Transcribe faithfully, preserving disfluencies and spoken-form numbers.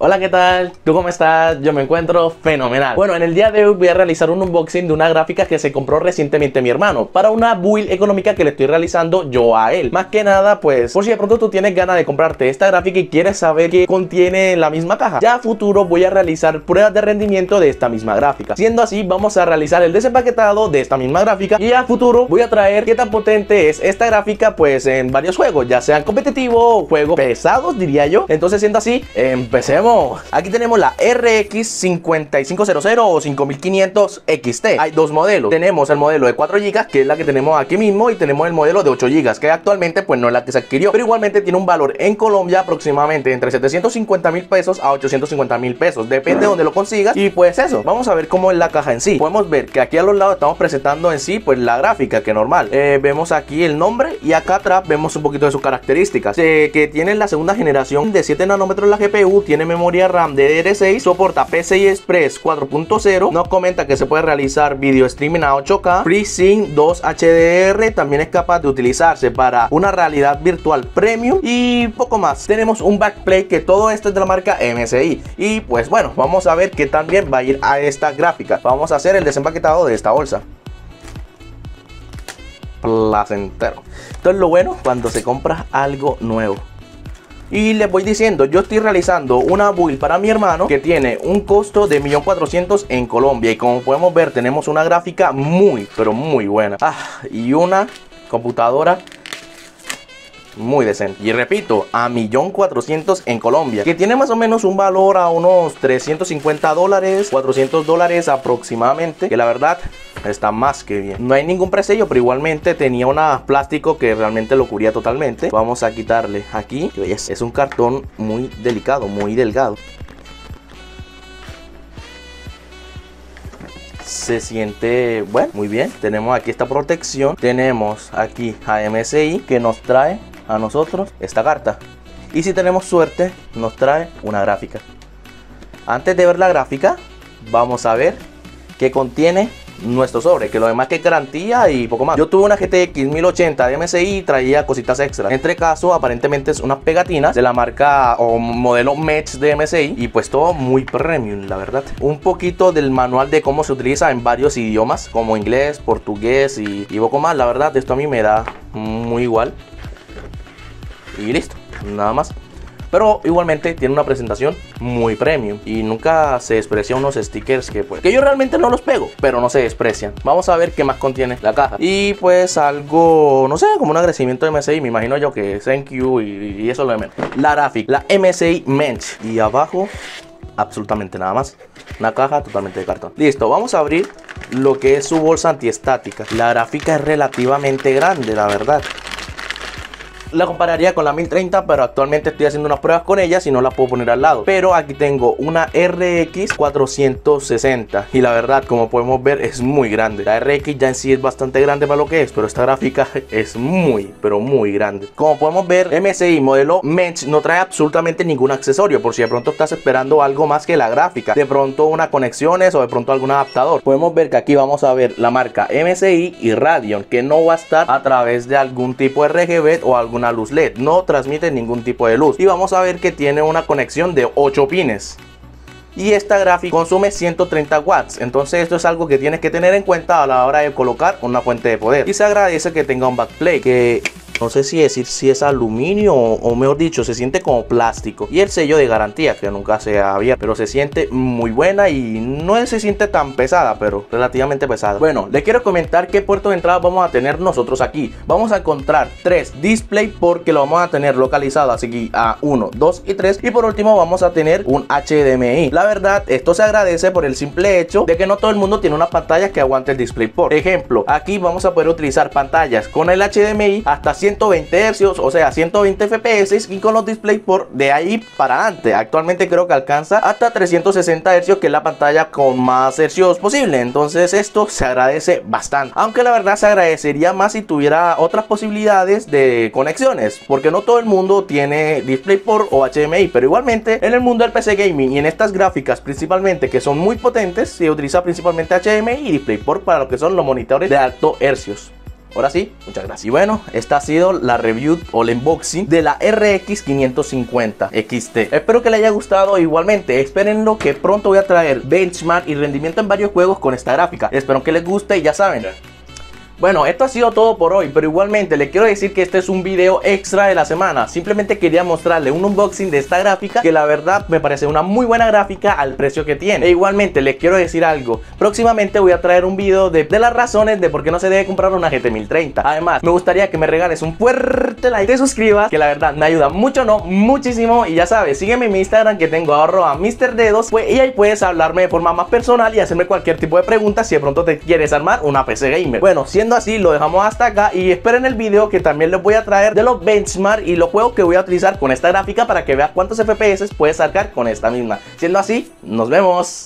Hola, ¿qué tal? ¿Tú cómo estás? Yo me encuentro fenomenal. Bueno, en el día de hoy voy a realizar un unboxing de una gráfica que se compró recientemente mi hermano para una build económica que le estoy realizando yo a él. Más que nada, pues, por si de pronto tú tienes ganas de comprarte esta gráfica y quieres saber qué contiene la misma caja. Ya a futuro voy a realizar pruebas de rendimiento de esta misma gráfica. Siendo así, vamos a realizar el desempaquetado de esta misma gráfica y a futuro voy a traer qué tan potente es esta gráfica, pues, en varios juegos, ya sean competitivos o juegos pesados, diría yo. Entonces, siendo así, empecemos. Aquí tenemos la R X cincuenta y cinco cero cero o cinco mil quinientos X T. Hay dos modelos. Tenemos el modelo de cuatro gigas, que es la que tenemos aquí mismo, y tenemos el modelo de ocho gigas, que actualmente pues no es la que se adquirió, pero igualmente tiene un valor en Colombia aproximadamente entre setecientos cincuenta mil pesos a ochocientos cincuenta mil pesos, depende de donde lo consigas. Y pues eso, vamos a ver cómo es la caja en sí. Podemos ver que aquí a los lados estamos presentando en sí pues la gráfica, que normal. Eh, vemos aquí el nombre y acá atrás vemos un poquito de sus características, eh, que tiene la segunda generación de siete nanómetros la G P U, tiene memoria RAM D D R seis, soporta P C I Express cuatro punto cero, nos comenta que se puede realizar video streaming a ocho K, FreeSync dos H D R, también es capaz de utilizarse para una realidad virtual premium y poco más. Tenemos un backplate, que todo esto es de la marca M S I. Y pues bueno, vamos a ver qué también va a ir a esta gráfica. Vamos a hacer el desempaquetado de esta bolsa. Placentero. Esto es lo bueno cuando se compra algo nuevo. Y les voy diciendo, yo estoy realizando una build para mi hermano que tiene un costo de un millón cuatrocientos mil en Colombia. Y como podemos ver, tenemos una gráfica muy, pero muy buena. Ah, y una computadora muy decente. Y repito, a un millón cuatrocientos mil en Colombia, que tiene más o menos un valor a unos trescientos cincuenta dólares, cuatrocientos dólares aproximadamente, que la verdad está más que bien. No hay ningún presello, pero igualmente tenía un plástico que realmente lo cubría totalmente. Vamos a quitarle aquí. Es, es un cartón muy delicado, muy delgado. Se siente, bueno, muy bien. Tenemos aquí esta protección. Tenemos aquí a M S I, que nos trae a nosotros esta carta. Y si tenemos suerte, nos trae una gráfica. Antes de ver la gráfica, vamos a ver qué contiene nuestro sobre, que lo demás que es garantía y poco más. Yo tuve una G T X mil ochenta de M S I y traía cositas extras. Entre caso, aparentemente es unas pegatinas de la marca o modelo Mesh de M S I, y pues todo muy premium, la verdad. Un poquito del manual de cómo se utiliza en varios idiomas, como inglés, portugués y, y poco más. La verdad, esto a mí me da muy igual. Y listo, nada más. Pero igualmente tiene una presentación muy premium y nunca se desprecian unos stickers que pues que yo realmente no los pego, pero no se desprecian. Vamos a ver qué más contiene la caja. Y pues algo, no sé, como un agradecimiento de M S I, me imagino yo, que thank you y, y eso lo de menos. La gráfica, la M S I Mesh, y abajo absolutamente nada más. Una caja totalmente de cartón. Listo, vamos a abrir lo que es su bolsa antiestática. La gráfica es relativamente grande, la verdad. La compararía con la mil treinta, pero actualmente estoy haciendo unas pruebas con ella, si no la puedo poner al lado. Pero aquí tengo una R X cuatrocientos sesenta y la verdad, como podemos ver, es muy grande. La R X ya en sí es bastante grande para lo que es, pero esta gráfica es muy, pero muy grande. Como podemos ver, M S I modelo Mesh no trae absolutamente ningún accesorio, por si de pronto estás esperando algo más que la gráfica, de pronto unas conexiones o de pronto algún adaptador. Podemos ver que aquí vamos a ver la marca M S I y Radeon, que no va a estar a través de algún tipo de R G B o algún una luz L E D, no transmite ningún tipo de luz. Y vamos a ver que tiene una conexión de ocho pines. Y esta gráfica consume ciento treinta watts. Entonces esto es algo que tienes que tener en cuenta a la hora de colocar una fuente de poder. Y se agradece que tenga un backplate, que no sé si decir si es aluminio o, o mejor dicho, se siente como plástico. Y el sello de garantía, que nunca se ha abierto, pero se siente muy buena y no se siente tan pesada, pero relativamente pesada. Bueno, les quiero comentar qué puertos de entrada vamos a tener nosotros aquí. Vamos a encontrar tres display, porque lo vamos a tener localizado así a uno, dos y tres. Y por último vamos a tener un H D M I. La verdad, esto se agradece por el simple hecho de que no todo el mundo tiene una pantalla que aguante el DisplayPort. Por ejemplo, aquí vamos a poder utilizar pantallas con el H D M I hasta ciento veinte hercios, o sea ciento veinte F P S, y con los DisplayPort de ahí para adelante. Actualmente creo que alcanza hasta trescientos sesenta hercios, que es la pantalla con más hercios posible. Entonces esto se agradece bastante, aunque la verdad se agradecería más si tuviera otras posibilidades de conexiones, porque no todo el mundo tiene DisplayPort o H D M I. Pero igualmente en el mundo del P C Gaming y en estas gráficas principalmente, que son muy potentes, se utiliza principalmente H D M I y DisplayPort para lo que son los monitores de alto hercios. Ahora sí, muchas gracias. Y bueno, esta ha sido la review o el unboxing de la R X quinientos cincuenta X T. Espero que les haya gustado. Igualmente, espérenlo que pronto voy a traer benchmark y rendimiento en varios juegos con esta gráfica. Espero que les guste y ya saben. Bueno, esto ha sido todo por hoy, pero igualmente les quiero decir que este es un video extra de la semana. Simplemente quería mostrarle un unboxing de esta gráfica, que la verdad me parece una muy buena gráfica al precio que tiene. E igualmente les quiero decir algo, próximamente voy a traer un video de, de las razones de por qué no se debe comprar una G T mil treinta. Además, me gustaría que me regales un fuerte like, te suscribas, que la verdad me ayuda mucho, no, muchísimo. Y ya sabes, sígueme en mi Instagram, que tengo arroba mister dedos, pues, y ahí puedes hablarme de forma más personal y hacerme cualquier tipo de pregunta si de pronto te quieres armar una P C gamer. Bueno, siendo así, lo dejamos hasta acá y esperen el video que también les voy a traer de los benchmark y los juegos que voy a utilizar con esta gráfica para que vean cuántos F P S puedes sacar con esta misma. Siendo así, nos vemos.